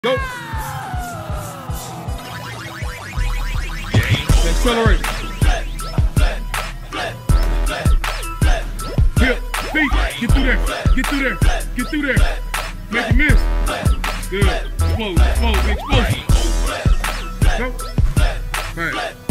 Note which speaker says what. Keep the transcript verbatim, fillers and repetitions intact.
Speaker 1: Go. Accelerate. Hip, feet. Get through there. Get through there. Get through there. Make it miss. Good. Explode. Explode. Explode. Go. All right.